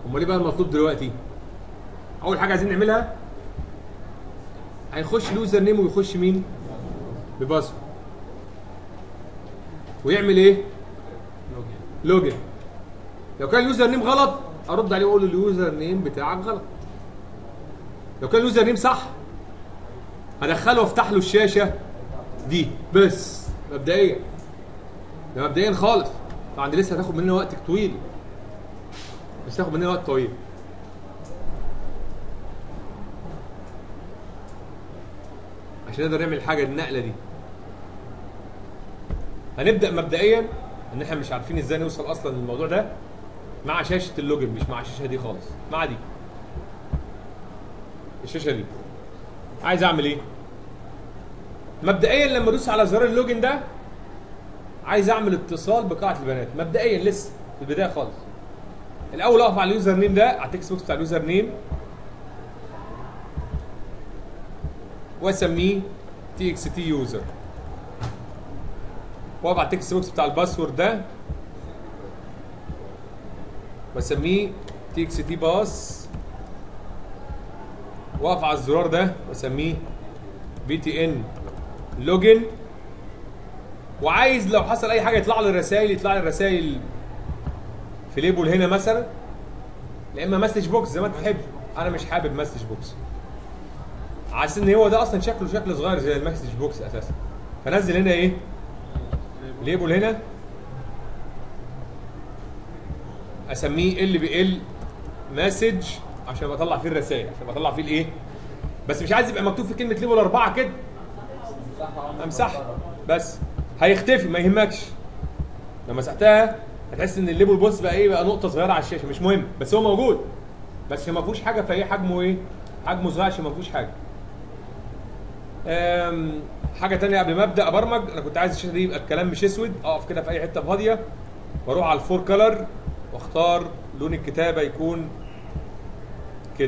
امال ايه بقى المطلوب دلوقتي؟ اول حاجه عايزين نعملها هيخش اليوزر نيم ويخش مين؟ بباسورد. ويعمل ايه؟ لوجن. لو كان اليوزر نيم غلط ارد عليه واقول له اليوزر نيم بتاعك غلط. لو كان اليوزر نيم صح هدخله وافتح له الشاشه دي بس مبدئيا. ده مبدئيا خالص. طبعا دي لسه هتاخد مننا وقت طويل. بس هتاخد مننا وقت طويل. عشان نقدر نعمل الحاجه النقله دي. هنبدا مبدئيا ان احنا مش عارفين ازاي نوصل اصلا للموضوع ده مع شاشه اللوجن، مش مع الشاشه دي خالص، مع دي. الشاشه دي. عايز اعمل ايه؟ مبدئيا لما ادوس على زرار اللوجن ده عايز اعمل اتصال بقاعه البيانات، مبدئيا لسه في البدايه خالص. الاول اقف على اليوزر نيم ده، على التكست بوكس بتاع اليوزر نيم واسميه تي اكس تي يوزر. واقف على التكست بوكس بتاع الباسورد ده واسميه تي اكس تي باس. واقف على الزرار ده واسميه بي تي ان لوجن. وعايز لو حصل اي حاجه يطلع لي الرسائل، يطلع لي الرسائل في ليبل هنا مثلا، يا اما مسج بوكس زي ما انت تحب. انا مش حابب مسج بوكس، عايز ان هو ده اصلا شكله شكل صغير زي المسج بوكس اساسا. فنزل هنا ايه؟ ليبل هنا اسميه ال بي ال مسج عشان بطلع فيه الرسائل، عشان بطلع فيه الايه؟ بس مش عايز يبقى مكتوب في كلمه ليبل 4 كده. امسحها بس هيختفي ما يهمكش. لما مسحتها هتحس ان الليبل بوس بقى ايه؟ بقى نقطه صغيره على الشاشه، مش مهم بس هو موجود. بس عشان ما فيهوش حاجه فايه حجمه ايه؟ حجمه صغير عشان ما فيهوش حاجه. حاجه ثانيه قبل ما ابدا ابرمج، انا كنت عايز الشاشه دي يبقى الكلام مش اسود، اقف كده في اي حته فاضيه واروح على الفور كلر واختار لون الكتابه يكون كده.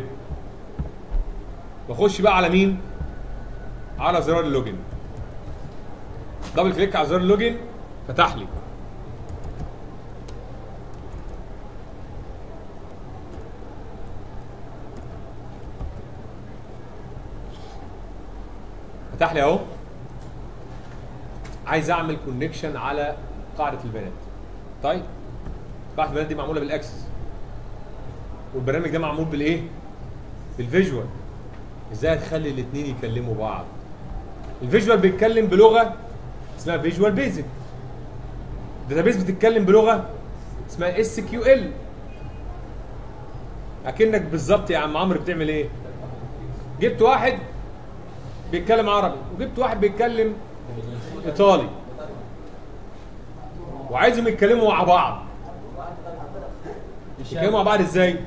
واخش بقى على مين؟ على زرار اللوجن. دبل كليك على زرار اللوجن فتح لي. فتح لي اهو. عايز اعمل كونكشن على قاعده البيانات. طيب قاعده البيانات دي معموله بالاكسس، والبرنامج ده معمول بالايه؟ بالفيجوال. ازاي هتخلي الاثنين يكلموا بعض؟ الفيجوال بيتكلم بلغه اسمها فيجوال بيزك. الداتابيس بتتكلم بلغه اسمها اس كيو ال. اكنك بالظبط يا عم عمرو بتعمل ايه؟ جبت واحد بيتكلم عربي وجبت واحد بيتكلم ايطالي وعايزهم يتكلموا مع بعض. يتكلموا مع بعض ازاي؟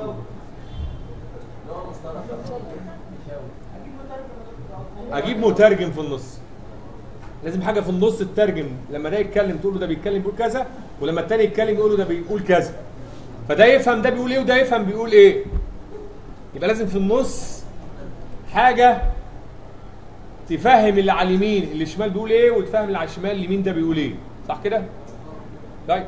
اجيب مترجم في النص. لازم حاجه في النص تترجم. لما ده يتكلم تقول له ده بيتكلم بيقول كذا، ولما الثاني يتكلم يقول له ده بيقول كذا. فده يفهم ده بيقول ايه وده يفهم بيقول ايه. يبقى لازم في النص حاجه تفهم اللي على اليمين اللي الشمال بيقول ايه، وتفهم اللي على الشمال اليمين ده بيقول ايه. صح كده؟ طيب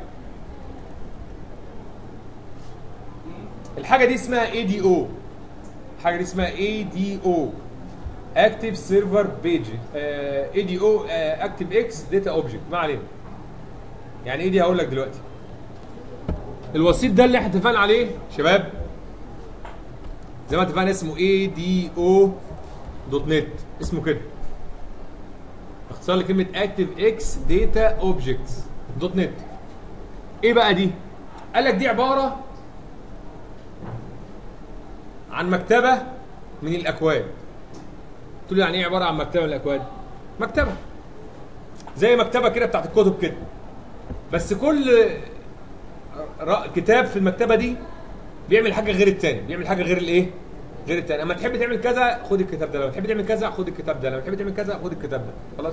الحاجه دي اسمها اي دي او. الحاجه دي اسمها اي دي او اكتيف سيرفر بيج. اي دي او اكتيف اكس داتا اوبجكت. ما علينا. يعني ايه دي؟ هقول لك دلوقتي. الوسيط ده اللي احنا اتفقنا عليه شباب زي ما اتفقنا اسمه اي دي او دوت نت. اسمه كده اختصار لكلمه اكتيف اكس داتا اوبجكتس دوت نت. ايه بقى دي؟ قال لك دي عباره عن مكتبه من الاكواد. قلت له يعني ايه عباره عن مكتبه من الاكواد؟ مكتبه زي مكتبه كده بتاعت الكتب كده، بس كل كتاب في المكتبه دي بيعمل حاجه غير الثاني، بيعمل حاجه غير الايه؟ غير الثاني. اما تحب تعمل كذا خد الكتاب ده، لما تحب تعمل كذا خد الكتاب ده، لما تحب تعمل كذا خد الكتاب ده. خلاص؟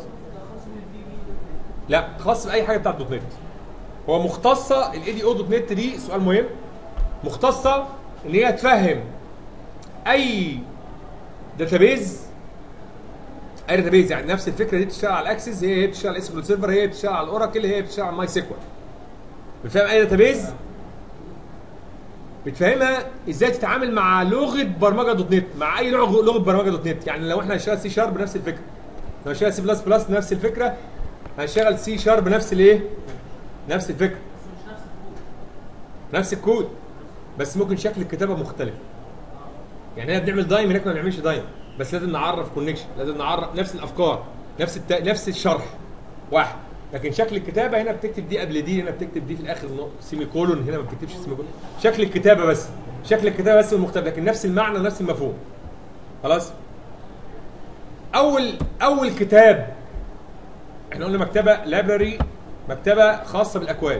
لا خاص باي حاجه بتاعت دوت نت. هو مختصه الاي دي او دوت نت دي، سؤال مهم، مختصه ان هي تفهم اي داتابيز. اي داتابيز يعني نفس الفكره دي بتشتغل على الاكسس، هي بتشتغل على اسكيول سيرفر، هي بتشتغل على الاوراكل، هي بتشتغل على ماي سيكوال. بتفهم اي داتابيز بتفهمها ازاي تتعامل مع لغه برمجه دوت نت، مع اي لغه برمجه دوت نت. يعني لو احنا هنشتغل سي شارب نفس الفكره، لو هنشتغل سي بلس بلس نفس الفكره، هنشتغل سي شارب نفس الايه؟ نفس الفكره، نفس الكود، بس ممكن شكل الكتابه مختلف. يعني هنا بنعمل دايم، هناك ما بنعملش دايم، بس لازم نعرف كونكشن، لازم نعرف نفس الافكار، نفس الشرح واحد، لكن شكل الكتابه هنا بتكتب دي قبل دي، هنا بتكتب دي في الاخر سيمي كولون، هنا ما بتكتبش سيمي كولون. شكل الكتابه بس، شكل الكتابه بس المختلف، لكن نفس المعنى ونفس المفهوم. خلاص. اول كتاب احنا قلنا مكتبه لايبراري، مكتبه خاصه بالاكواد.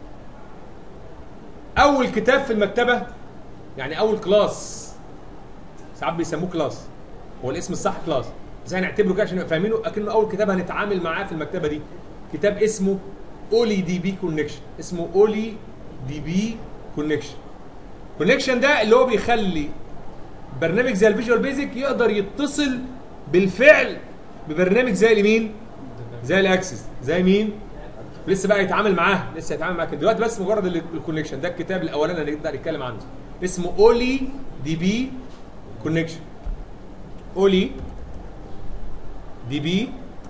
اول كتاب في المكتبه يعني اول كلاس، ساعات بيسموه كلاس، هو الاسم الصح كلاس، بس هنعتبره كده عشان نبقى فاهمينه اكنه اول كتاب هنتعامل معاه في المكتبه دي. كتاب اسمه اولي دي بي كونكشن، اسمه اولي دي بي كونكشن. كونكشن ده اللي هو بيخلي برنامج زي الفيجوال بيزك يقدر يتصل بالفعل ببرنامج زي مين؟ زي الاكسس، زي مين؟ لسه بقى يتعامل معاه، لسه يتعامل معاه دلوقتي، بس مجرد الكونكشن ده الكتاب الاولاني اللي نقدر نتكلم عنه، اسمه اولي دي بي كونكشن. اولي دي بي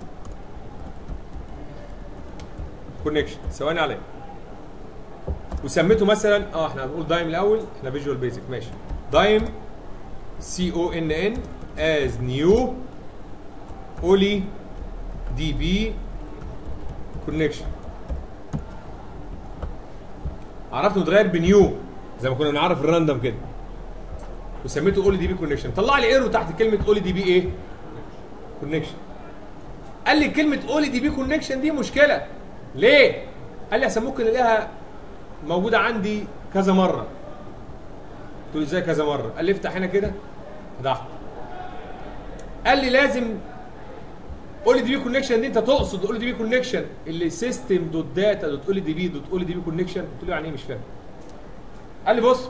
كونكشن. ثواني عليه. وسميته مثلا احنا هنقول دايم الاول، احنا فيجوال بيزك ماشي. دايم سي او ان ان از نيو اولي دي بي كونكشن. عرفت متغير بنيو زي ما كنا بنعرف الراندوم كده، وسميته اولي دي بي كونكشن. طلع لي ايرو تحت كلمه اولي دي بي ايه؟ كونكشن. قال لي كلمه اولي دي بي كونكشن دي مشكله. ليه؟ قال لي عشان ممكن الاقيها موجوده عندي كذا مره. قلت له ازاي كذا مره؟ قال لي افتح هنا كده، فتحت. قال لي لازم اولي دي بي كونكشن دي انت تقصد اولي دي بي كونكشن اللي سيستم دوت داتا دوت اولي دي بي دوت اولي دي بي كونكشن. قلت له يعني ايه؟ مش فاهم. قال لي بص،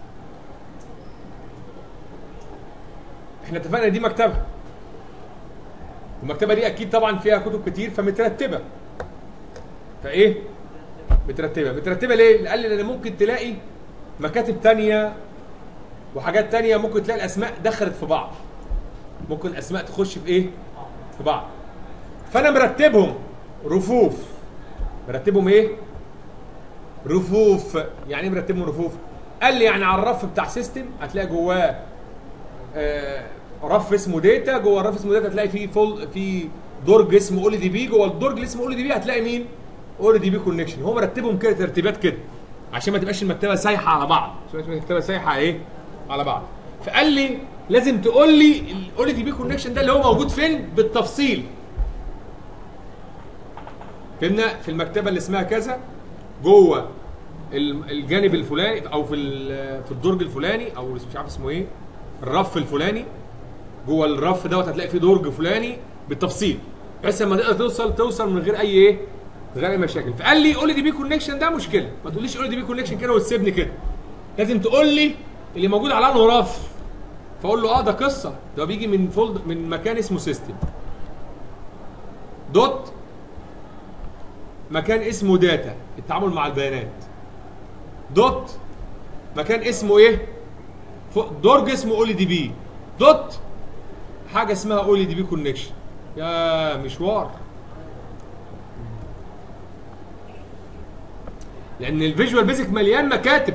احنا اتفقنا دي مكتبه، المكتبه دي اكيد طبعا فيها كتب كتير فمترتبه. فايه؟ مترتبه ليه؟ قال لي لان ممكن تلاقي مكاتب تانية وحاجات تانية، ممكن تلاقي الاسماء دخلت في بعض، ممكن اسماء تخش في ايه؟ في بعض. فانا مرتبهم رفوف. مرتبهم ايه؟ رفوف. يعني ايه مرتبهم رفوف؟ قال لي يعني على الرف بتاع سيستم هتلاقي جواه رف اسمه داتا، جوه الرف اسمه داتا هتلاقي فيه في درج اسمه اولي دي بي، جوه الدرج اللي اسمه اولي دي بي هتلاقي مين؟ اولي دي بي كونكشن. هو مرتبهم كده ترتيبات كده عشان ما تبقاش المكتبه سايحه على بعض، عشان المكتبه سايحه ايه؟ على بعض. فقال لي لازم تقول لي الاولي دي بي كونكشن ده اللي هو موجود فين بالتفصيل. فهمنا؟ في المكتبه اللي اسمها كذا، جوه الجانب الفلاني، او في الدرج الفلاني، او مش عارف اسمه ايه، الرف الفلاني، جوه الرف دوت هتلاقي فيه درج فلاني بالتفصيل، بحيث لما تقدر توصل من غير اي ايه؟ من غير اي مشاكل. فقال لي اولي دي بي كونكشن ده مشكله، ما تقوليش اولي دي بي كونكشن كده وتسيبني كده، لازم تقول لي اللي موجود على انه رف. فاقول له ده قصه، ده بيجي من مكان اسمه سيستم دوت مكان اسمه داتا التعامل مع البيانات دوت مكان اسمه ايه؟ درج اسمه اولي دي بي دوت حاجه اسمها اولي دي بي كونكشن. يا مشوار، لان الفيجوال بيزك مليان مكاتب،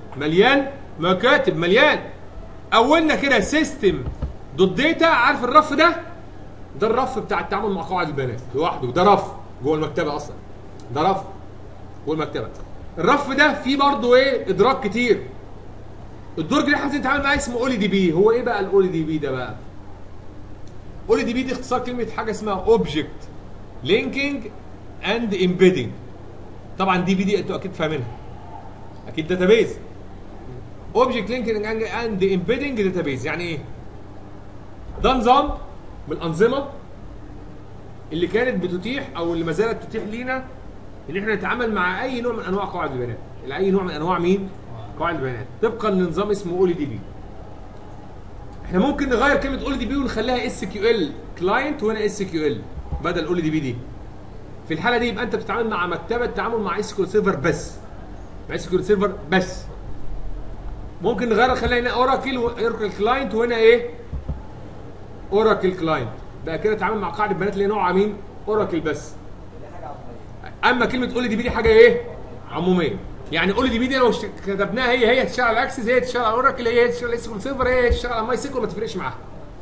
مليان. اولنا كده سيستم دوت داتا، عارف الرف ده الرف بتاع التعامل مع قواعد البيانات لوحده، ده رف جوه المكتبه اصلا، ده رف جوه المكتبه. الرف ده فيه برضه ايه؟ ادراك كتير. الدرج اللي احنا عايزين نتعامل معاه اسمه اولي دي بي. هو ايه بقى الاولي دي بي ده بقى؟ اولي دي بي دي اختصار كلمه حاجه اسمها اوبجكت لينكينج اند امبيدنج. طبعا دي بي دي انتوا اكيد فاهمينها، اكيد داتابيز. اوبجكت لينكينج اند امبيدنج داتابيز يعني ايه؟ ده نظام من الانظمه اللي كانت بتتيح او اللي ما زالت تتيح لينا ان احنا نتعامل مع اي نوع من انواع قواعد البيانات، اي نوع من انواع مين؟ قواعد البيانات، طبقا لنظام اسمه اولي دي بي. احنا ممكن نغير كلمه اولي دي بي ونخليها اس كيو ال كلاينت، وهنا اس كيو ال بدل اولي دي بي دي. في الحاله دي يبقى انت بتتعامل مع مكتبه تعامل مع اس كيو سيرفر بس، مع اس كيو سيرفر بس. ممكن نغير، خلينا هنا اوراكل كلاينت، وهنا ايه؟ اوراكل كلاينت. بقى كده اتعامل مع قاعده بيانات اللي هي نوعها مين؟ اوراكل بس. اما كلمه اول دي بي دي حاجه ايه؟ عموميه. يعني اول دي بي دي لو كتبناها هي تشتغل على اكسس، هي تشتغل على اوراكل، هي تشتغل على سيكول سيرفر، هي تشتغل على ماي سيكول، ما تفرقش معاها.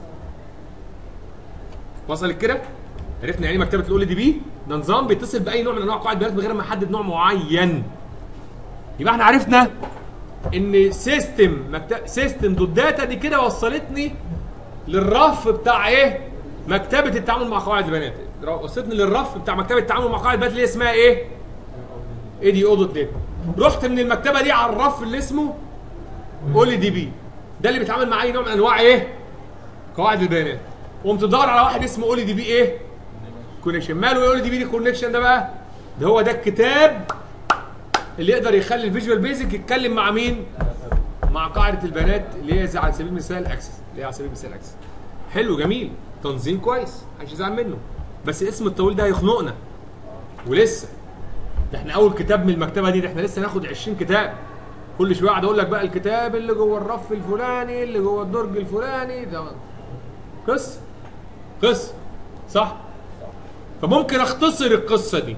وصلت كده؟ عرفنا يعني مكتبه الاول دي بي ده نظام بيتصل باي نوع من انواع قواعد بيانات من غير ما احدد نوع معين. يبقى احنا عرفنا ان سيستم دوت داتا دي كده وصلتني للرف بتاع ايه؟ مكتبه التعامل مع قواعد البيانات. وصلتني للرف بتاع مكتبه التعامل مع قواعد البيانات اللي اسمها ايه؟ اي دي او دوت داتا. رحت من المكتبه دي على الرف اللي اسمه اول دي بي، ده اللي بيتعامل مع اي نوع من انواع ايه؟ قواعد البيانات. وقمت تدور على واحد اسمه اول دي بي ايه؟ كونكشن. ماله اول دي بي دي كونكشن ده بقى؟ ده هو ده الكتاب اللي يقدر يخلي الفيجوال بيزك يتكلم مع مين؟ مع قاعده البيانات اللي هي على سبيل المثال اكسس، اللي هي على سبيل المثال اكسس. حلو جميل، تنظيم كويس، محدش يزعل منه. بس الاسم الطويل ده هيخنقنا. ولسه ده احنا اول كتاب من المكتبه دي، ده احنا لسه ناخد 20 كتاب. كل شويه اقعد اقول لك بقى الكتاب اللي جوه الرف الفلاني، اللي جوه الدرج الفلاني، ده قصه صح؟ فممكن اختصر القصه دي.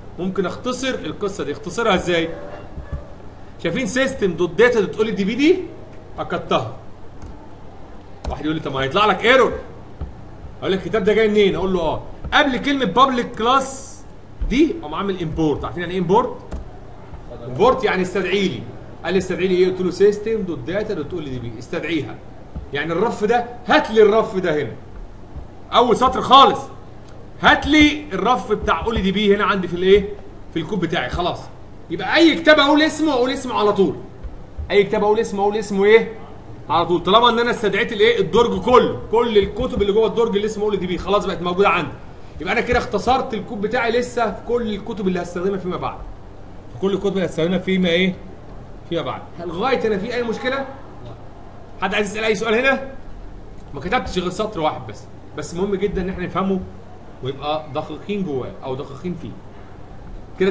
اختصرها ازاي؟ شايفين سيستم دوت داتا دوت اول دي بي دي؟ اكدتها. واحد يقول لي طب ما هيطلع لك ايرور. اقول لك الكتاب ده جاي منين؟ اقول له قبل كلمه بابليك كلاس دي اقوم عامل امبورت. عارفين يعني ايه امبورت؟ امبورت يعني استدعي لي. قال لي استدعي لي ايه؟ قلت له سيستم دوت داتا دوت اول دي بي، استدعيها. يعني الرف ده، هات لي الرف ده هنا. اول سطر خالص، هات لي الرف بتاع اول دي بي هنا عندي في الايه؟ في الكود بتاعي. خلاص. يبقى اي كتاب اقول اسمه على طول. اي كتاب اقول اسمه ايه؟ على طول. طالما ان انا استدعيت الايه؟ الدرج كل الكتب اللي جوه الدرج اللي اسمه اول دي بي خلاص بقت موجوده عندي. يبقى انا كده اختصرت الكود بتاعي لسه في كل الكتب اللي هستخدمها فيما بعد. في كل الكتب اللي هستخدمها فيما بعد. لغايه هنا في اي مشكله؟ حد عايز يسال اي سؤال هنا؟ ما كتبتش غير سطر واحد بس مهم جدا ان احنا نفهمه ويبقى دقيقين جواه او دقيقين فيه. كده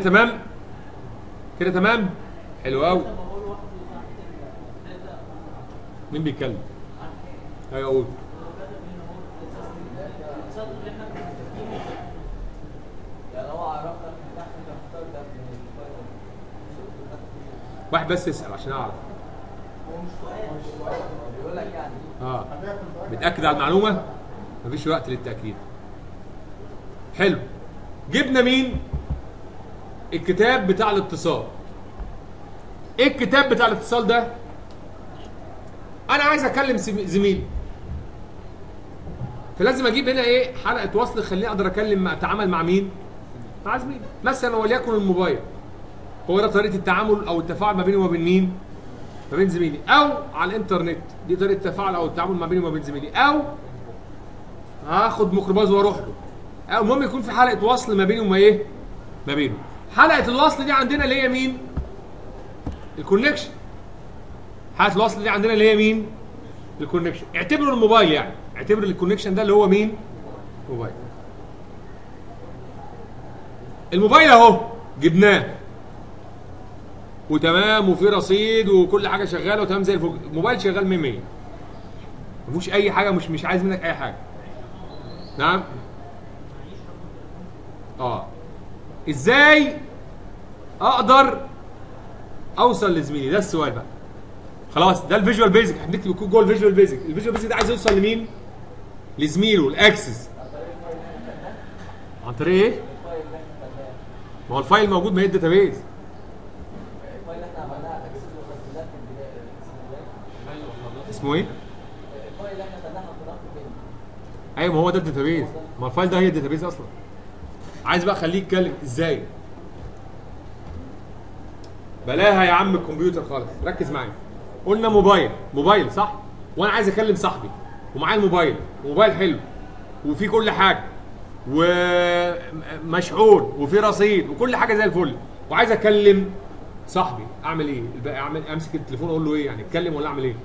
تمام؟ حلو قوي. مين بيتكلم؟ ايوه قول. واحد بس يسأل عشان اعرف. بيقول لك يعني بتأكد على المعلومة؟ مفيش وقت للتأكيد. حلو. جبنا مين؟ الكتاب بتاع الاتصال. ايه الكتاب بتاع الاتصال ده؟ انا عايز اكلم زميلي، فلازم اجيب هنا ايه؟ حلقه وصل تخليني اقدر اتعامل مع مين؟ مع زميلي. مثلا وليكن الموبايل هو ده طريقه التعامل او التفاعل ما بيني وما بين مين؟ ما بين زميلي. او على الانترنت دي طريقه التفاعل او التعامل ما بيني وما بين زميلي. او هاخد ميكروباص واروح له. او المهم يكون في حلقه وصل ما بيني وما ايه؟ ما بينه. حلقه الوصل دي عندنا اللي هي مين؟ الكونكشن. حلقه الوصل دي عندنا اللي هي مين؟ الكونكشن. اعتبروا الموبايل يعني، اعتبر الكونكشن ده اللي هو مين؟ موبايل. الموبايل اهو جبناه وتمام وفي رصيد وكل حاجه شغاله وتمام زي الفل. الموبايل شغال 100 ما فيهوش اي حاجه، مش عايز منك اي حاجه. نعم؟ ازاي اقدر اوصل لزميلي؟ ده السؤال بقى. خلاص ده الفيجوال بيزك، هنكتب الكود جوه الفيجوال بيزك. الفيجوال بيزك ده عايز يوصل لمين؟ لزميله الاكسس. عن طريق ايه؟ ما هو الفايل موجود، ما هي الداتابيز. الفايل اللي احنا عملناه اكسس بس ده في البدايه. اسمه ايه؟ الفايل اللي احنا خدناه حطيناه في البدايه. ايوه ما هو ده الداتابيز. ما الفايل ده هي الداتابيز اصلا. عايز بقى خليه يتكلم ازاي؟ بلاها يا عم الكمبيوتر خالص، ركز معايا. قلنا موبايل صح؟ وانا عايز اكلم صاحبي ومعايا الموبايل حلو وفي كل حاجه ومشحون وفي رصيد وكل حاجه زي الفل، وعايز اكلم صاحبي. اعمل ايه؟ امسك التليفون اقول له ايه؟ يعني اتكلم ولا اعمل ايه؟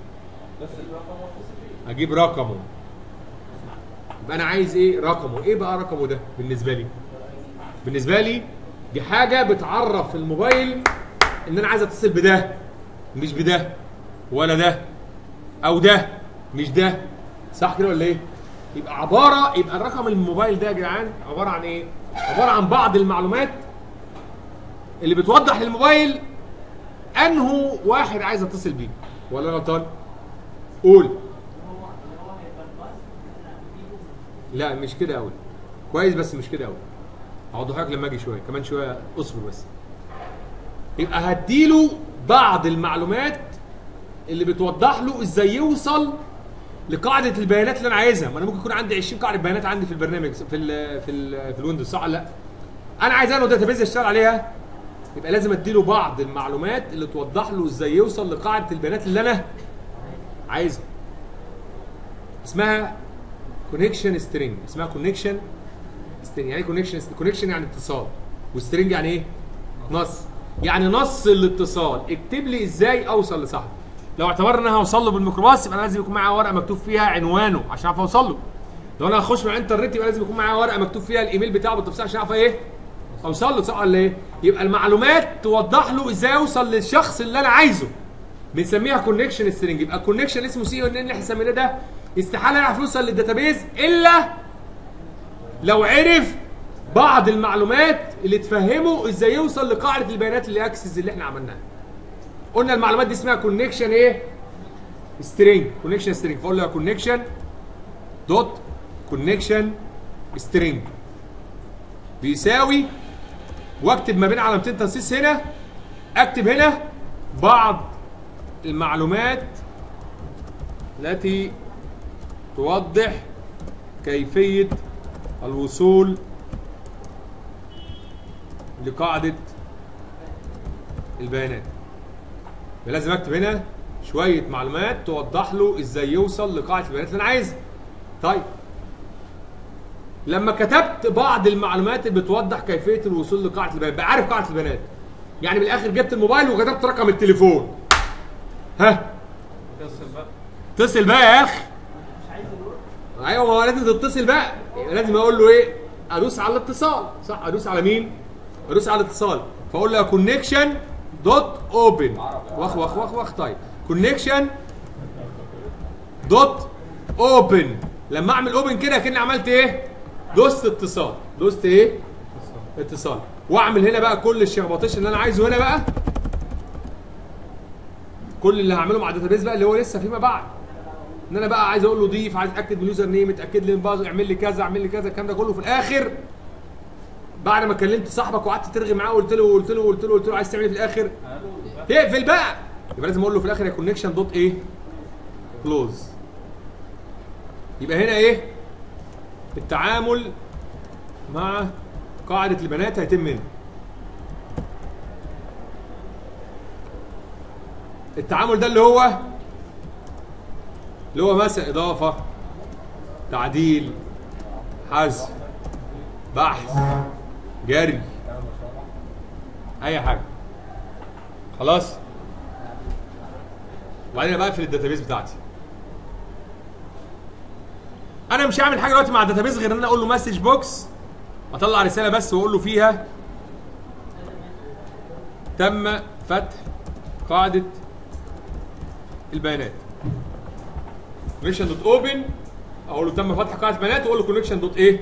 اجيب رقمه. يبقى انا عايز ايه؟ رقمه. ايه بقى رقمه ده بالنسبه لي دي حاجه بتعرف الموبايل ان انا عايز اتصل بده مش بده. ولا ده او ده، مش ده، صح كده ولا ايه؟ يبقى يبقى الرقم الموبايل ده يا جدعان عباره عن ايه؟ عباره عن بعض المعلومات اللي بتوضح للموبايل انه واحد عايز اتصل بيه، ولا انا غلطان؟ قول. لا مش كده قوي. كويس بس مش كده قوي. هوضح لك لما اجي شويه، كمان شويه اصبر بس. يبقى هديله بعض المعلومات اللي بتوضح له ازاي يوصل لقاعده البيانات اللي انا عايزها. ما انا ممكن يكون عندي 20 قاعده بيانات عندي في البرنامج في الويندوز، صح ولا لا؟ انا عايز انه داتابيز اشتغل عليها، يبقى لازم اديله بعض المعلومات اللي توضح له ازاي يوصل لقاعده البيانات اللي انا عايزها. اسمها كونكشن سترينج. اسمها كونكشن سترينج. يعني ايه كونكشن؟ يعني اتصال. وسترينج يعني ايه؟ نص. يعني نص الاتصال. اكتب لي ازاي اوصل لصاحبي. لو اعتبرنا ان انا هوصل له بالميكروباص يبقى انا لازم يكون معايا ورقه مكتوب فيها عنوانه عشان اعرف اوصل له. لو انا هخش من الانترنت يبقى لازم يكون معايا ورقه مكتوب فيها الايميل بتاعه بالتفصيل عشان اعرف ايه؟ اوصل له، صح ولا ايه؟ يبقى المعلومات توضح له ازاي اوصل للشخص اللي انا عايزه. بنسميها كونكشن سترينج. يبقى الكونكشن اسمه سي ان اللي احنا سميناه ده استحاله يعرف يوصل للداتابيز الا لو عرف بعض المعلومات اللي تفهمه ازاي يوصل لقاعده البيانات اللي اكسس اللي احنا عملناها. قلنا المعلومات دي اسمها كونكشن ايه؟ سترينج. كونكشن سترينج. فاقول له كونكشن دوت كونكشن سترينج بيساوي، واكتب ما بين علامتين تنصيص هنا، اكتب هنا بعض المعلومات التي توضح كيفية الوصول لقاعدة البيانات. لازم اكتب هنا شوية معلومات توضح له ازاي يوصل لقاعدة البيانات اللي انا عايزها. طيب لما كتبت بعض المعلومات اللي بتوضح كيفية الوصول لقاعدة البيانات، بقى عارف قاعدة البيانات. يعني من الاخر جبت الموبايل وكتبت رقم التليفون. ها؟ اتصل بقى يا اخي. مش عايز يروح. ايوه، ما هو لازم تتصل بقى. لازم اقول له ايه؟ ادوس على الاتصال، صح؟ ادوس على مين؟ ادوس على الاتصال. فاقول له كونكشن دوت اوبن. واخ. طيب كونكشن دوت اوبن. لما اعمل اوبن كده كأني عملت ايه؟ دوست اتصال. دوست ايه؟ اتصال. واعمل هنا بقى كل الشخبطيش اللي انا عايزه هنا بقى. كل اللي هعمله مع الداتابيز بقى اللي هو لسه فيما بعد. ان انا بقى عايز اقول له ضيف، عايز اتاكد من اليوزر نيم، اتاكد لي من باز، اعمل لي كذا، اعمل لي كذا، الكلام ده كله في الاخر بعد ما كلمت صاحبك وقعدت ترغي معاه وقلت له عايز تعمل ايه في الاخر؟ تقفل بقى. يبقى لازم اقول له في الاخر يا كونكشن دوت ايه؟ كلوز. يبقى هنا ايه؟ التعامل مع قاعدة البيانات هيتم هنا. التعامل ده اللي هو مثلا اضافة، تعديل، حذف، بحث، جري، اي حاجة. خلاص؟ وبعدين بقفل الداتابيز بتاعتي. انا مش هعمل حاجه دلوقتي مع الداتابيز غير ان انا اقول له مسج بوكس، اطلع رساله بس واقول له فيها تم فتح قاعده البيانات. كونكشن دوت اوبن، اقول له تم فتح قاعده البيانات، واقول له كونكشن دوت ايه؟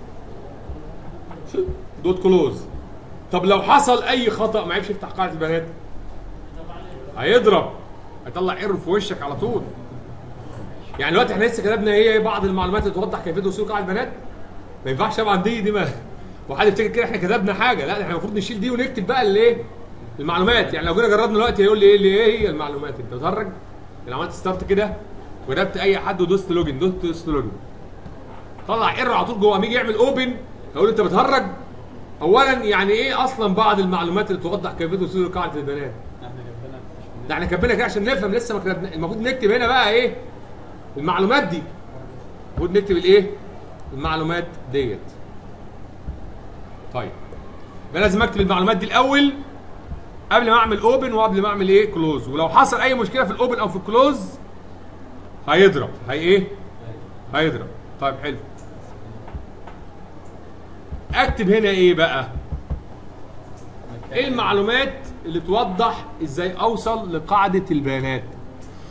دوت كلوز. طب لو حصل اي خطا ما عرفش يفتح قاعده البيانات، هيضرب، هيطلع ايرور في وشك على طول. يعني دلوقتي احنا لسه كتبنا ايه؟ بعض المعلومات اللي توضح كيفيه وصول قاعده البيانات. ما ينفعش طبعا دي ما وحد يفتكر كده احنا كتبنا حاجه. لا، احنا المفروض نشيل دي ونكتب بقى الايه؟ المعلومات. يعني لو جينا جربنا دلوقتي هيقول لي ايه هي المعلومات؟ انت بتهرج؟ لو عملت ستارت كده وجبت اي حد ودوست لوجن، طلع ايرور على طول جوه. يجي يعمل اوبن هيقول انت بتهرج. اولا يعني ايه اصلا بعض المعلومات اللي توضح كيفيه وصول قاعده البيانات؟ ده احنا كاتبينها كده عشان نفهم، لسه ما كتبنا. المفروض نكتب هنا بقى ايه؟ المعلومات دي. المفروض نكتب الايه؟ المعلومات ديت. طيب يبقى لازم اكتب المعلومات دي الاول قبل ما اعمل اوبن وقبل ما اعمل ايه؟ كلوز. ولو حصل اي مشكله في الاوبن او في الكلوز هيضرب. هيضرب. طيب حلو. اكتب هنا ايه بقى؟ ايه المعلومات اللي توضح ازاي اوصل لقاعده البيانات؟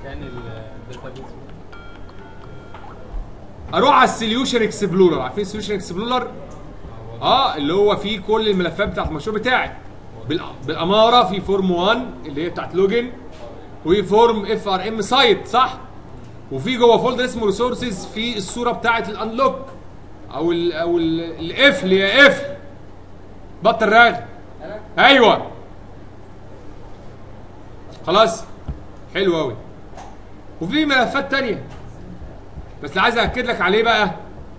تاني الداتابيز. اروح على السوليوشن اكسبلورر. عارفين السوليوشن اكسبلورر؟ اللي هو فيه كل الملفات بتاعت المشروع بتاعي بالاماره. في فورم 1 اللي هي بتاعت لوجن، وفي فورم اف ار ام سايت، صح؟ وفي جوه فولدر اسمه ريسورسز في الصوره بتاعت الانلوك او الاف اللي هي اف. بطل راغي. ايوه خلاص، حلو قوي. وفي ملفات تانية بس اللي عايز اكد لك عليه بقى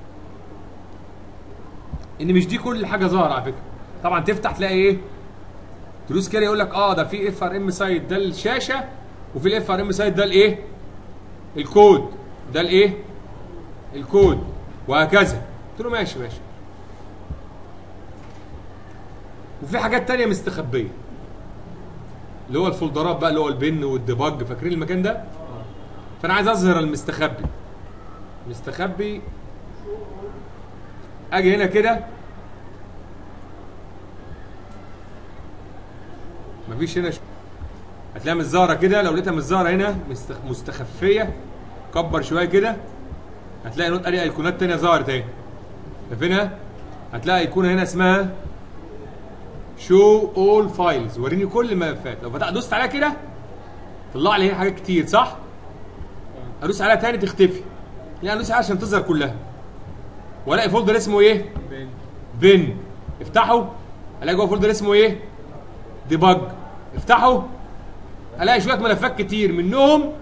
ان مش دي كل حاجه ظاهره على فكره. طبعا تفتح تلاقي ايه؟ تدوس كده يقول لك ده في اف ار ام سايت ده الشاشه، وفي الاف ار ام سايت ده الايه؟ الكود. ده الايه؟ الكود، وهكذا. قلت له ماشي ماشي. وفي حاجات تانية مستخبيه اللي هو الفولدرات بقى، اللي هو البن والديباج. فاكرين المكان ده؟ فانا عايز اظهر المستخبي. مستخبي اجي هنا كده، مفيش هنا هتلاقيها مش ظاهره كده. لو لقيتها مش ظاهره هنا مستخفيه، كبر شويه كده هتلاقي نوت اري ايقونات تانية ظهرت اهي. شايفينها؟ هتلاقي ايقونه هنا اسمها شو اول فايلز، وريني كل الملفات. لو فتحت دوست عليها كده طلع لي هنا حاجات كتير، صح؟ ادوس عليها تاني تختفي. يعني ادوس عليها عشان تظهر كلها. والاقي فولدر اسمه ايه؟ بن. افتحه الاقي جوه فولدر اسمه ايه؟ ديباج. افتحه الاقي شويه ملفات كتير، منهم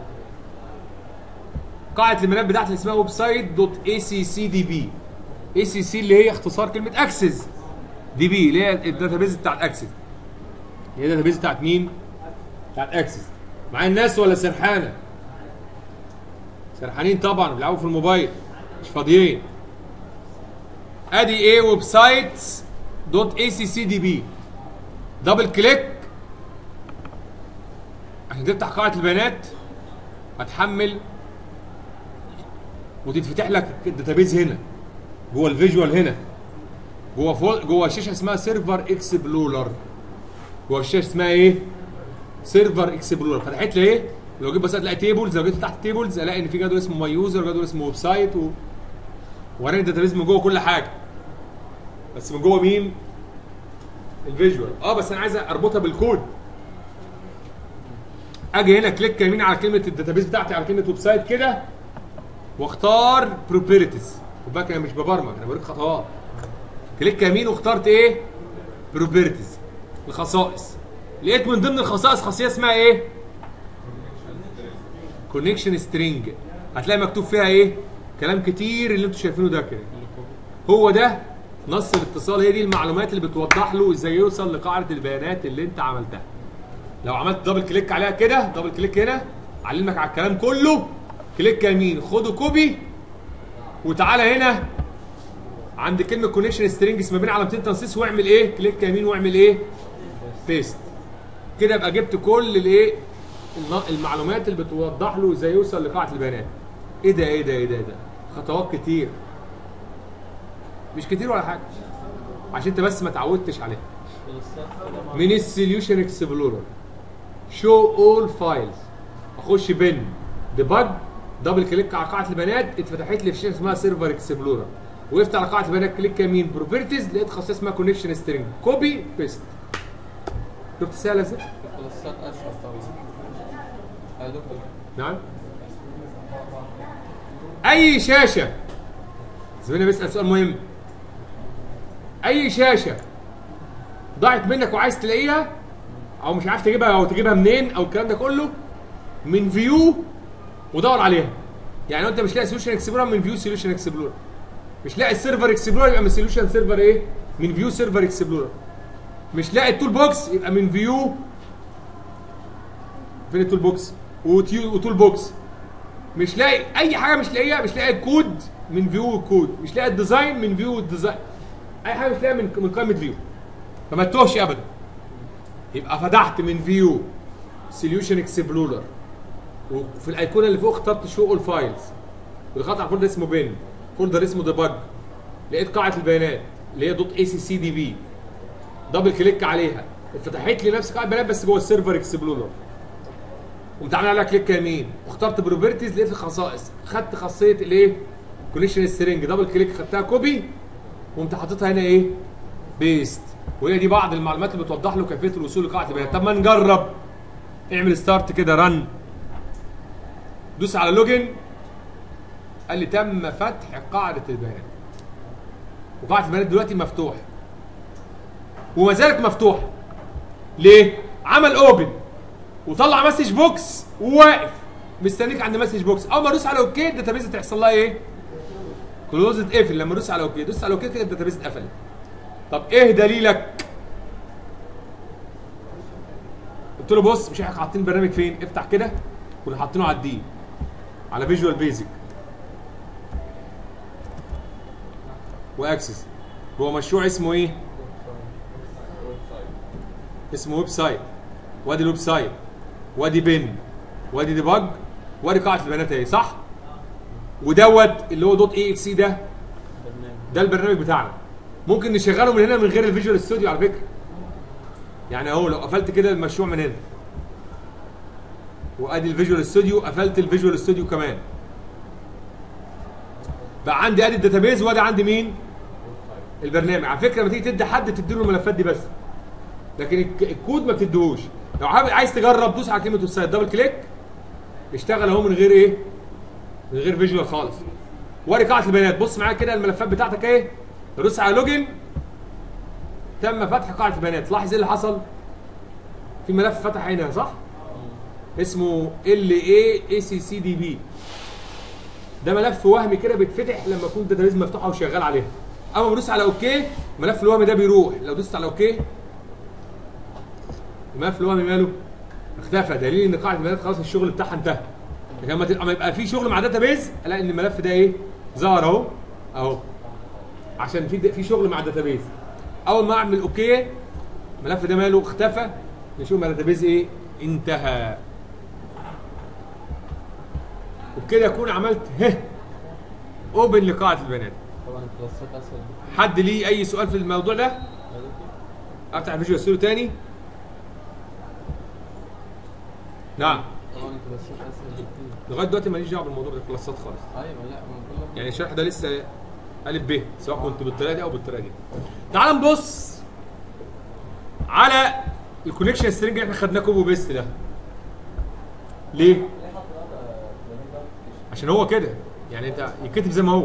قاعده البيانات بتاعتي اللي اسمها ويب سايت دوت اي سي سي دي بي. اي سي سي اللي هي اختصار كلمه اكسس، دي بي اللي هي الداتابيز بتاعت اكسس. هي الداتابيز بتاعت مين؟ بتاعت اكسس. معايا الناس ولا سرحانه؟ سرحانين طبعا، بيلعبوا في الموبايل مش فاضيين. ادي ايه؟ ويب سايت دوت اي سي سي دي بي. دبل كليك عشان تفتح قاعده البيانات، هتحمل وتتفتح لك الداتابيز هنا جوه الفيجوال. هنا جوه الشاشه اسمها سيرفر اكسبلورر. جوه الشاشه اسمها ايه؟ سيرفر اكسبلورر. فتحت لي ايه؟ لو جيت بصيت الاقي تيبلز. لو جيت تحت التيبلز الاقي ان في جدول اسمه ماي يوزر وجدول اسمه ويب سايت وراني الداتابيز من جوه كل حاجه. بس من جوه مين؟ الفيجوال. بس انا عايز اربطها بالكود. اجي هنا كليك يمين على كلمه الداتابيز بتاعتي، على كلمه ويب سايت كده، واختار بروبرتيز. خد بالك انا مش ببرمج، انا بوريك خطوات. كليك يمين واخترت ايه؟ بروبرتيز، الخصائص. لقيت من ضمن الخصائص خاصيه اسمها ايه؟ كونكشن سترينج. هتلاقي مكتوب فيها ايه؟ كلام كتير اللي انتوا شايفينه ده كده. هو ده نص الاتصال. هي دي المعلومات اللي بتوضح له ازاي يوصل لقاعده البيانات اللي انت عملتها. لو عملت دبل كليك عليها كده، دبل كليك هنا، علمك على الكلام كله. كليك يمين، خده كوبي، وتعالى هنا عند كلمه كونكشن سترينجز ما بين علامتين تنصيص، واعمل ايه؟ كليك يمين واعمل ايه؟ بيست. كده ابقى جبت كل الايه؟ المعلومات اللي بتوضح له ازاي يوصل لقاعده البيانات. ايه ده ايه ده ايه ده ايه ده؟ خطوات كتير. مش كتير ولا حاجه، عشان انت بس ما اتعودتش عليها. من السوليوشن اكسبلورر شو اول فايلز، اخش بين ديباج، دبل كليك على قاعده البيانات، اتفتحت لي في شاشه اسمها سيرفر اكسبلورر. وقفت على قاعده البيانات، كليك يمين بروبرتيز، لقيت خاصيه اسمها كونكشن سترينج، كوبي بيست. شفت سهله ازاي؟ الخلاصات اسهل طبعا. يا دكتور. نعم. اي شاشه، زميلنا بيسال سؤال مهم. اي شاشه ضاعت منك وعايز تلاقيها، او مش عارف تجيبها او تجيبها منين او الكلام ده كله، من فيو ودور عليها. يعني انت مش لاقي سوليوشن اكسبلورر، من فيو سوليوشن اكسبلورر. مش لاقي السيرفر اكسبلورر، يبقى من سوليوشن سيرفر ايه؟ من فيو سيرفر اكسبلورر. مش لاقي التول بوكس، يبقى من فيو، فين التول بوكس؟ وتول بوكس. مش لاقي اي حاجه، مش لاقيها، مش لاقي الكود، من فيو الكود. مش لاقي الديزاين، من فيو الديزاين. اي حاجه مش لاقيها من قائمه فيو. فما تتوهش ابدا. يبقى فتحت من فيو سوليوشن اكسبلورر، وفي الايقونه اللي فوق اخترت شو اول فايلز، ودخلت على فولدر اسمه بين، فولدر اسمه ديباج، لقيت قاعده البيانات اللي هي دوت اي سي سي دي بي، دبل كليك عليها، اتفتحت لي نفس قاعده البيانات بس جوه السيرفر اكسبلورر. قمت عامل عليها كليك يمين واخترت بروبرتيز، لقيت الخصائص، خدت خاصيه الايه؟ كونكشن سترينج، دبل كليك خدتها كوبي وقمت حاططها هنا ايه؟ بيست. وهي دي بعض المعلومات اللي بتوضح له كيفيه الوصول لقاعده البيانات. طب ما نجرب. اعمل ستارت كده، رن، دوس على لوجن، قال لي تم فتح قاعده البيانات. وقاعده البيانات دلوقتي مفتوحه وما زالت مفتوحه. ليه؟ عمل اوبن وطلع مسج بوكس وواقف مستنيك عند مسج بوكس. اول ما ادوس على اوكي الداتابيز هتحصل لها ايه؟ كلوز اتقفل. لما ادوس على اوكي، دوس على اوكي كده الداتابيز اتقفلت. طب ايه دليلك؟ قلت له بص، مش احنا حاطين البرنامج فين؟ افتح كده، كنا حاطينه على الدي على فيجوال بيزك واكسس. هو مشروع اسمه ايه؟ اسمه ويب سايت. وادي الويب سايت، وادي بن، وادي ديباج، وادي قاعده البيانات اهي، صح؟ ودوت اللي هو دوت اي اكس سي ده البرنامج بتاعنا. ممكن نشغله من هنا من غير الفيجوال ستوديو على فكره. يعني اهو لو قفلت كده المشروع من هنا وادي الفيجوال ستوديو، قفلت الفيجوال ستوديو كمان، بقى عندي ادي الداتابيز وادي عندي مين؟ البرنامج. على فكره لما تيجي تدي حد تدي له الملفات دي بس، لكن الكود ما بتديهوش. لو عايز تجرب دوس على كلمه ويب سايت، دبل كليك، اشتغل اهو من غير ايه؟ من غير فيجوال خالص. وادي قاعده البيانات. بص معايا كده الملفات بتاعتك ايه؟ دوس على لوجن، تم فتح قاعده البيانات. لاحظ ايه اللي حصل؟ في ملف فتح هنا صح؟ اسمه LAACCDB. ده ملف وهمي كده بيتفتح لما يكون الداتابيز مفتوحه وشغال عليها. اول ما بدوس على اوكي الملف الوهمي ده بيروح. لو دوست على اوكي الملف الوهمي ماله؟ اختفى، دليل ان قاعده البيانات خلاص الشغل بتاعها انتهى. لكن لما يبقى في شغل مع داتابيز الاقي ان الملف ده ايه؟ ظهر اهو اهو، عشان في شغل مع الداتابيز. اول ما اعمل اوكي الملف ده ماله؟ اختفى. نشوف مع الداتابيز ايه؟ انتهى. وبكده اكون عملت اوبن لقاعده البيانات. طبعا الكلاسات اسهل. حد ليه اي سؤال في الموضوع ده؟ افتح الفيجوال ستوديو تاني. نعم. طبعا الكلاسات اسهل بكتير. لغايه دلوقتي ماليش دعوه بالموضوع ده الكلاسات خالص. ايوه لا من كل يعني الشرح ده لسه الف ب، سواء كنت بالطريقه دي او بالطريقه دي. تعال نبص على الكونكشن سترينج اللي احنا خدناه كوبي بيست ده. ليه؟ عشان هو كده، يعني انت يتكتب زي ما هو.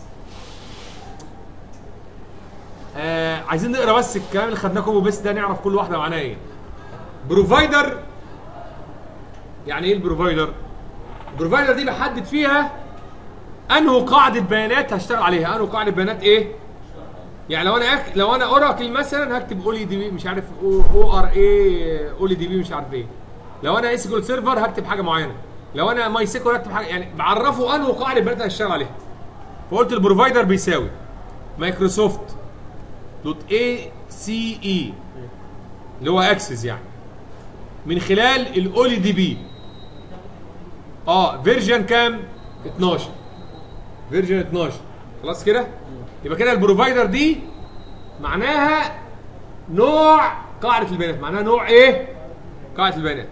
عايزين نقرا بس الكلام اللي خدناه كوبي بيست ده، نعرف كل واحده معناها ايه. بروفايدر، يعني ايه البروفايدر؟ البروفايدر دي بحدد فيها انه قاعده بيانات هشتغل عليها. انه قاعده بيانات ايه؟ يعني لو انا اوراكل مثلا هكتب اولي دي بي مش عارف او ار اي اولي دي بي مش عارف ايه. لو انا اسكول سيرفر هكتب حاجه معينه. لو انا ماي سيكول هكتب حاجه، يعني بعرفه انه قاعده بيانات هشتغل عليها. فقلت البروفايدر بيساوي مايكروسوفت دوت اي سي اي اللي هو اكسس، يعني من خلال الاولي دي بي. فيرجن كام؟ 12. فيرجن 12. خلاص كده؟ يبقى كده البروفايدر دي معناها نوع قاعده البيانات. معناها نوع ايه؟ قاعده البيانات.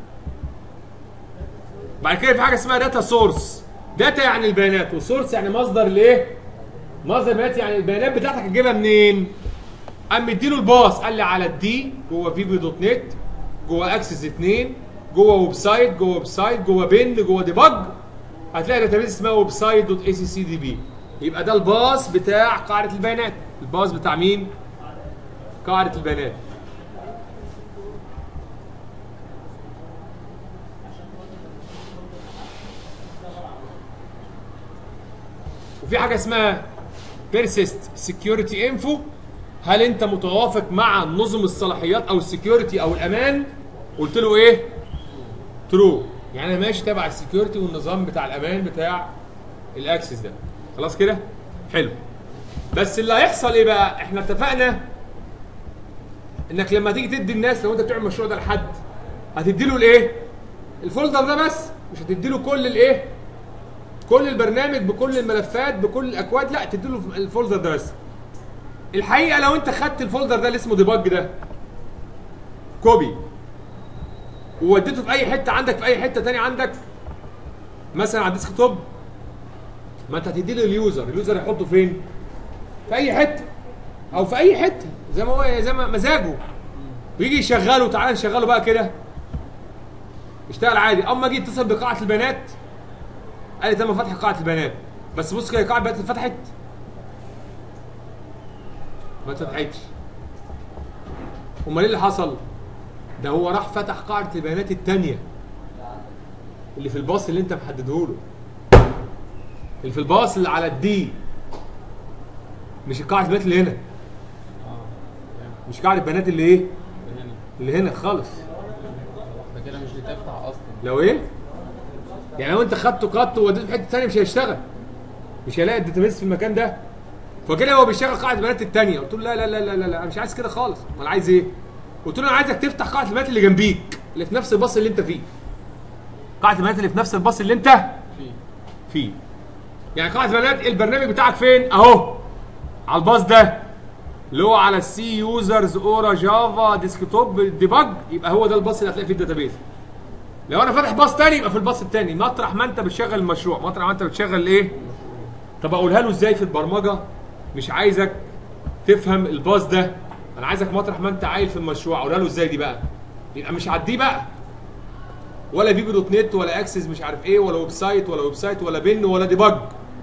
بعد كده في حاجه اسمها داتا سورس. داتا يعني البيانات، وسورس يعني مصدر لايه؟ مصدر البيانات. يعني البيانات بتاعتك هتجيبها منين؟ قام مديله الباص، قال لي على الدي جوه فيبي دوت نت، جوه اكسس 2، جوه ويب سايت، جوه بن، جوه ديباج، هتلاقي داتابيس اسمها ويب سايت دوت اي سي سي دي بي. يبقى ده الباص بتاع قاعده البيانات. الباص بتاع مين؟ قاعده البيانات. وفي حاجه اسمها بيرسيست سكيورتي انفو. هل انت متوافق مع نظم الصلاحيات او السكيورتي او الامان؟ قلت له ايه؟ ترو. يعني انا ماشي تبع السكيورتي والنظام بتاع الامان بتاع الاكسس ده. خلاص كده؟ حلو. بس اللي هيحصل ايه بقى؟ احنا اتفقنا انك لما تيجي تدي الناس، لو انت بتعمل المشروع ده لحد، هتدي له الايه؟ الفولدر ده بس، مش هتدي له كل الايه؟ كل البرنامج بكل الملفات بكل الاكواد، لا، تدي له الفولدر ده بس. الحقيقه لو انت خدت الفولدر ده اللي اسمه ديباج ده كوبي ووديته في اي حته عندك، في اي حته ثانيه عندك مثلا على الديسك توب، ما انت هتدي له اليوزر يحطه فين؟ في اي حته او في اي حته زي ما هو، زي ما مزاجه، ويجي يشغله. تعالى نشغله بقى كده اشتغل عادي. اما اجي اتصل بقاعه البيانات قال لي تم فتح قاعه البيانات، بس بص كده قاعه البيانات اتفتحت؟ ما اتفتحتش. امال ايه اللي حصل؟ ده هو راح فتح قاعده البيانات الثانيه اللي في الباص اللي انت محدده له، اللي في الباص اللي على الدي، مش قاعده البيانات اللي هنا، مش قاعده البيانات اللي ايه؟ اللي هنا خالص. ده كده مش هتفتح اصلا. لو ايه؟ يعني لو انت خدته قط ووديته في حته ثانيه مش هيشتغل، مش هيلاقي الداتابيس في المكان ده. فكده هو بيشتغل قاعده البيانات الثانيه. قلت له لا لا لا لا لا, لا انا مش عايز كده خالص. امال عايز ايه؟ قلت له انا عايزك تفتح قاعده البيانات اللي جنبيك، اللي في نفس الباص اللي انت فيه. قاعده البيانات اللي في نفس الباص اللي انت فيه. يعني قاعده البيانات البرنامج بتاعك فين؟ اهو على الباص ده اللي هو على السي يوزرز اورا جافا ديسكتوب ديباج، يبقى هو ده الباص اللي هتلاقي فيه الداتابيس. لو انا فاتح باص ثاني يبقى في الباص الثاني، مطرح ما انت بتشغل المشروع، مطرح ما انت بتشغل ايه؟ طب اقولها له ازاي في البرمجه؟ مش عايزك تفهم الباص ده، انا عايزك مطرح ما انت عايل في المشروع. اقولها له ازاي دي بقى؟ يبقى مش عديه بقى ولا فيبي دوت نت ولا اكسس مش عارف ايه ولا ويب سايت ولا بن ولا ديباج.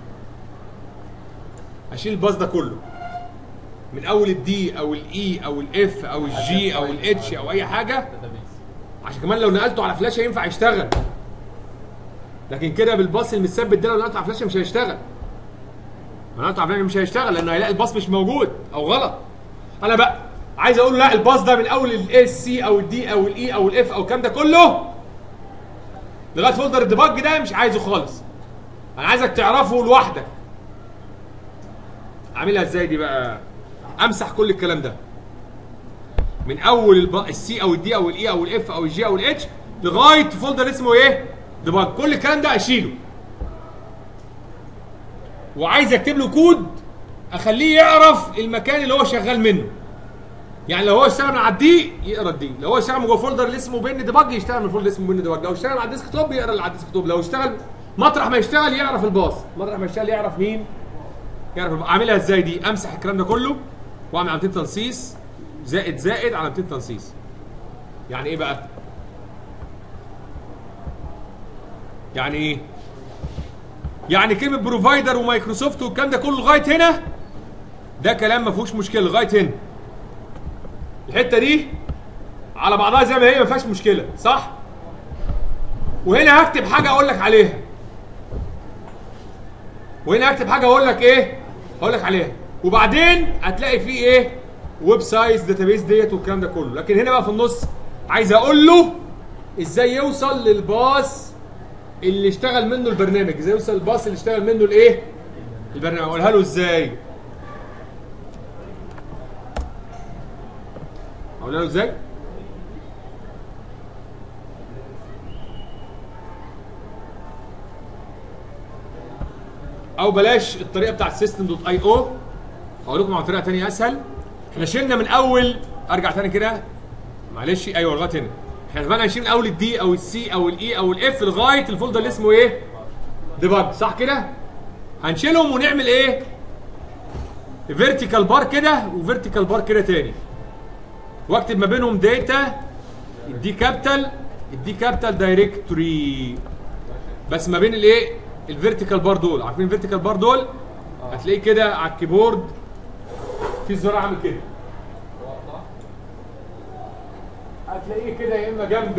اشيل الباص ده كله من اول الدي او الاي او الاف او الجي او الاتش او اي حاجه، عشان كمان لو نقلته على فلاشه ينفع يشتغل. لكن كده بالباص المثبت ده لو نقلته على فلاشه مش هيشتغل. نقلته على فلاشه مش هيشتغل لانه هيلاقي الباص مش موجود او غلط. انا بقى عايز اقول له لا، الباص ده من اول الاس سي او الدي او الاي او الاف او الكلام ده كله لغايه فولدر الديباج ده مش عايزه خالص. انا عايزك تعرفه لوحدك. اعملها ازاي دي بقى؟ امسح كل الكلام ده من اول السي او الدي او الاي او الاف او الجي او الاتش لغايه فولدر اسمه ايه؟ ديباج. كل الكلام ده اشيله، وعايز اكتب له كود اخليه يعرف المكان اللي هو شغال منه. يعني لو هو اشتغل على الدي يقرا الدي، لو هو اشتغل جوه فولدر اللي اسمه بن ديباج يشتغل من الفولدر اللي اسمه بن ديباج، لو اشتغل على الديسك توب يقرا اللي على الديسك توب، لو اشتغل مطرح ما يشتغل يعرف الباص، مطرح ما يشتغل يعرف مين؟ يعرف الباص. اعملها ازاي دي؟ امسح الكلام ده كله واعمل علامتين تنصيص زائد علامتين تنصيص. يعني ايه بقى؟ يعني ايه؟ يعني كلمه بروفايدر ومايكروسوفت والكلام ده كله لغايه هنا ده كلام ما فيهوش مشكله، لغايه هنا الحته دي على بعضها زي ما هي ما فيهاش مشكله، صح؟ وهنا هكتب حاجه اقول لك عليها، وهنا هكتب حاجه اقول لك ايه؟ اقول لك عليها، وبعدين هتلاقي فيه ايه؟ ويب سايتس داتابيس ديت والكلام ده كله. لكن هنا بقى في النص عايز اقول له ازاي يوصل للباص اللي اشتغل منه البرنامج، ازاي يوصل للباص اللي اشتغل منه الايه؟ البرنامج. اقولها له ازاي؟ اقولها له ازاي؟ او بلاش الطريقه بتاعت system.io، اقول لكم على طريقه ثانيه اسهل. احنا شلنا من اول، ارجع ثاني كده معلش، ايوه لغايه هنا احنا اتفقنا نشيل من اول الدي او السي او الاي او الاف لغايه الفولدر اللي اسمه ايه؟ ديباج، صح كده؟ هنشيلهم ونعمل ايه؟ فيرتيكال بار كده وفيرتيكال بار كده تاني، واكتب ما بينهم داتا الدي كابيتال دايركتوري، بس ما بين الايه؟ الفيرتيكال بار دول. عارفين الفيرتيكال بار دول؟ هتلاقيه كده على الكيبورد في زرار عامل كده، هتلاقيه كده يا اما جنب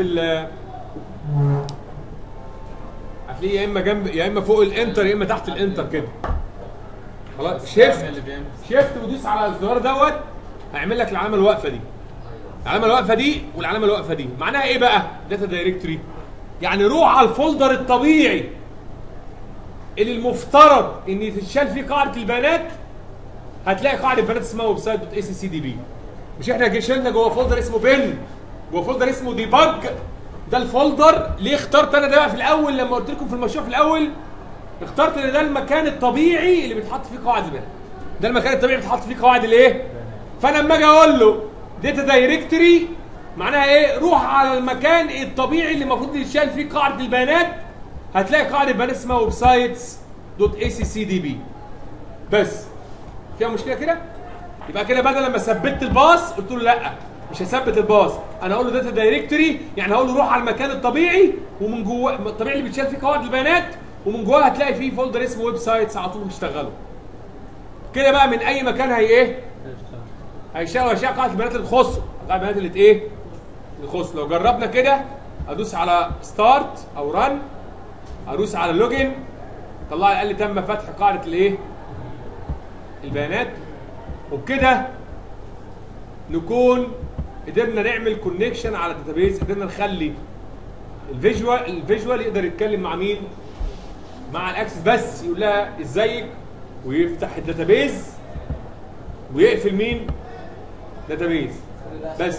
هتلاقيه يا اما جنب يا اما فوق الانتر يا اما تحت الانتر كده. خلاص شيفت ودوس على الزرار دوت هيعمل لك العلامه الواقفه دي، العلامه الواقفه دي والعلامه الواقفه دي. معناها ايه بقى؟ داتا دايركتوري يعني روح على الفولدر الطبيعي اللي المفترض ان يتشال فيه قاعده البيانات، هتلاقي قاعده بيانات اسمها ويب سايت دوت اي سي سي دي بي. مش احنا شلنا جوه فولدر اسمه بن، جوه فولدر اسمه ديباج، ده الفولدر. ليه اخترت انا ده بقى في الاول لما قلت لكم في المشروع في الاول؟ اخترت ان ده المكان الطبيعي اللي بيتحط فيه قواعد البيانات، ده المكان الطبيعي اللي بيتحط فيه قواعد الايه؟ فانا لما اجي اقول له داتا دايركتوري معناها ايه؟ روح على المكان الطبيعي اللي المفروض يتشال فيه قاعده البيانات، هتلاقي قاعده بيانات اسمها ويب سايتس دوت اي سي سي دي بي. بس فيها مشكله كده؟ يبقى كده بدل لما ثبت الباص قلت له لا مش هثبت الباص، انا اقول له داتا دايركتوري، يعني هقول له روح على المكان الطبيعي ومن جوه الطبيعي اللي بيتشال فيه قواعد البيانات، ومن جواه هتلاقي فيه فولدر اسمه ويب سايتس على طول بيشتغلوا. كده بقى من اي مكان هي ايه؟ هيشتغل قاعده البيانات اللي تخصه، قاعده البيانات اللي ايه؟ اللي تخصه. لو جربنا كده ادوس على ستارت او رن، ادوس على لوجن، طلع لي قال لي تم فتح قاعده الايه؟ البيانات. وبكده نكون قدرنا نعمل كونكشن على الداتابيز، قدرنا نخلي الفيجوال يقدر يتكلم مع مين؟ مع الاكسس، بس يقول لها ازيك ويفتح الداتابيز ويقفل مين؟ داتابيز بس.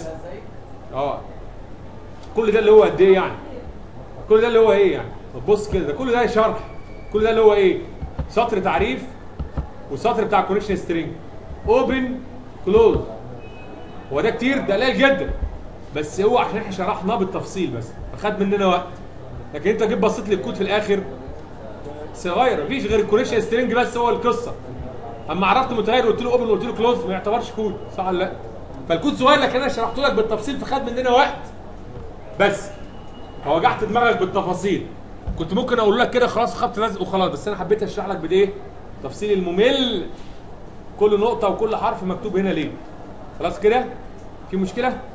كل ده اللي هو قد ايه يعني؟ كل ده اللي هو ايه يعني؟ بص كده، ده كل ده شرح، كل ده اللي هو ايه؟ سطر تعريف وسطر بتاع كونكشن سترينج، اوبن كلوز. هو ده كتير؟ ده قليل جدا، بس هو عشان احنا شرحناه بالتفصيل بس فخد مننا وقت. لكن انت جيت بصيت لي الكود في الاخر صغير، مفيش غير الكونكشن سترينج بس هو القصه. اما عرفت متغير وقلت له اوبن وقلت له كلوز ما يعتبرش كود، صح ولا لا؟ فالكود صغير لكن انا شرحته لك بالتفصيل فخد مننا وقت بس. فوجعت دماغك بالتفاصيل. كنت ممكن اقول لك كده خلاص خبط لزق وخلاص، بس انا حبيت اشرح لك بالايه؟ تفصيل الممل، كل نقطه وكل حرف مكتوب هنا ليه. خلاص كده؟ في مشكله؟